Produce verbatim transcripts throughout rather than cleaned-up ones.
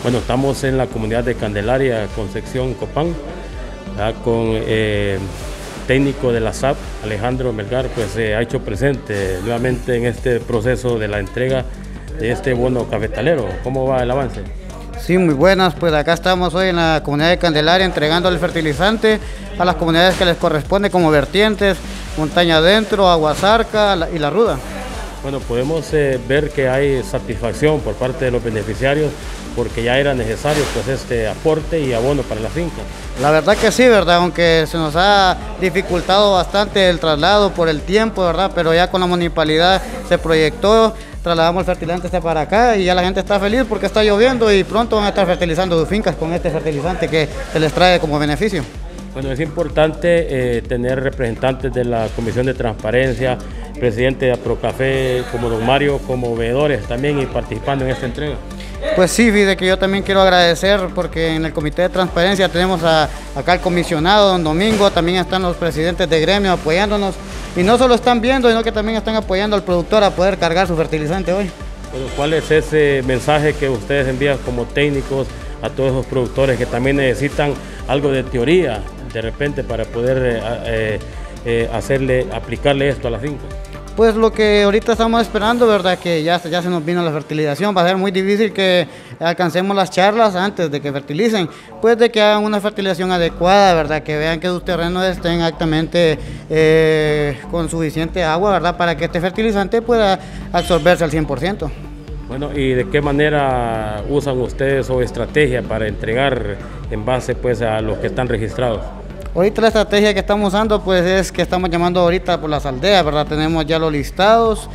Bueno, estamos en la comunidad de Candelaria, Concepción, Copán, ¿verdad? Con eh, técnico de la S A P, Alejandro Melgar, pues se eh, ha hecho presente nuevamente en este proceso de la entrega de este bono cafetalero. ¿Cómo va el avance? Sí, muy buenas, pues acá estamos hoy en la comunidad de Candelaria entregando el fertilizante a las comunidades que les corresponde, como Vertientes, Montaña Adentro, Aguasarca y La Ruda. Bueno, podemos eh, ver que hay satisfacción por parte de los beneficiarios porque ya era necesario pues este aporte y abono para la finca. La verdad que sí, ¿verdad? Aunque se nos ha dificultado bastante el traslado por el tiempo, ¿verdad? Pero ya con la municipalidad se proyectó, trasladamos el fertilizante este para acá y ya la gente está feliz porque está lloviendo y pronto van a estar fertilizando sus fincas con este fertilizante que se les trae como beneficio. Bueno, es importante eh, tener representantes de la Comisión de Transparencia, presidente de Aprocafé, como don Mario, como veedores también y participando en esta entrega. Pues sí, fíjate que yo también quiero agradecer porque en el Comité de Transparencia tenemos a, acá al comisionado, don Domingo, también están los presidentes de gremio apoyándonos y no solo están viendo, sino que también están apoyando al productor a poder cargar su fertilizante hoy. Bueno, ¿cuál es ese mensaje que ustedes envían como técnicos a todos esos productores que también necesitan algo de teoría de repente para poder eh, eh, eh, hacerle, aplicarle esto a la finca? Pues lo que ahorita estamos esperando, ¿verdad? Que ya, ya se nos vino la fertilización, va a ser muy difícil que alcancemos las charlas antes de que fertilicen, pues de que hagan una fertilización adecuada, ¿verdad? Que vean que sus terrenos estén exactamente eh, con suficiente agua, ¿verdad? Para que este fertilizante pueda absorberse al cien por ciento. Bueno, ¿y de qué manera usan ustedes o estrategia para entregar en base pues a los que están registrados? Ahorita la estrategia que estamos usando pues es que estamos llamando ahorita por las aldeas, ¿verdad? Tenemos ya los listados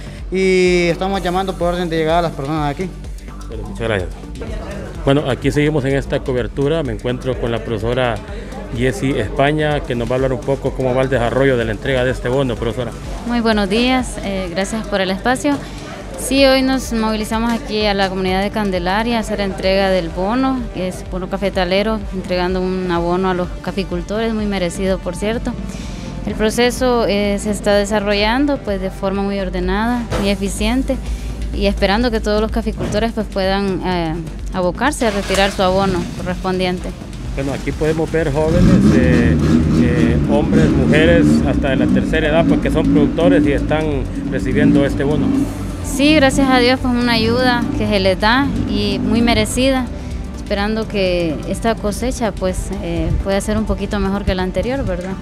y estamos llamando por orden de llegada a las personas aquí. Bueno, muchas gracias. Bueno, aquí seguimos en esta cobertura, me encuentro con la profesora Jessie España, que nos va a hablar un poco cómo va el desarrollo de la entrega de este bono, profesora. Muy buenos días, eh, gracias por el espacio. Sí, hoy nos movilizamos aquí a la comunidad de Candelaria a hacer entrega del bono, que es bono cafetalero, entregando un abono a los caficultores, muy merecido por cierto. El proceso eh, se está desarrollando pues de forma muy ordenada, muy eficiente y esperando que todos los caficultores pues puedan eh, abocarse a retirar su abono correspondiente. Bueno, aquí podemos ver jóvenes, eh, eh, hombres, mujeres, hasta de la tercera edad, pues que son productores y están recibiendo este bono. Sí, gracias a Dios, pues una ayuda que se les da y muy merecida, esperando que esta cosecha pues eh, pueda ser un poquito mejor que la anterior, ¿verdad?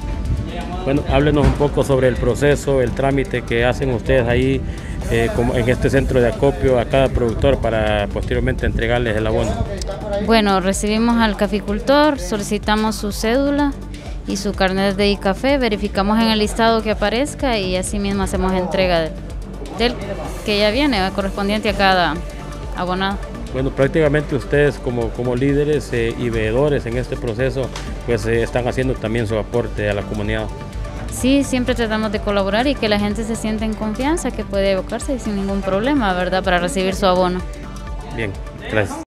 Bueno, háblenos un poco sobre el proceso, el trámite que hacen ustedes ahí eh, como en este centro de acopio a cada productor para posteriormente entregarles el abono. Bueno, recibimos al caficultor, solicitamos su cédula y su carnet de I-Café, verificamos en el listado que aparezca y así mismo hacemos entrega de del que ya viene, correspondiente a cada abonado. Bueno, prácticamente ustedes como, como líderes eh, y veedores en este proceso, pues eh, están haciendo también su aporte a la comunidad. Sí, siempre tratamos de colaborar y que la gente se sienta en confianza, que puede evocarse sin ningún problema, ¿verdad?, para recibir su abono. Bien, gracias.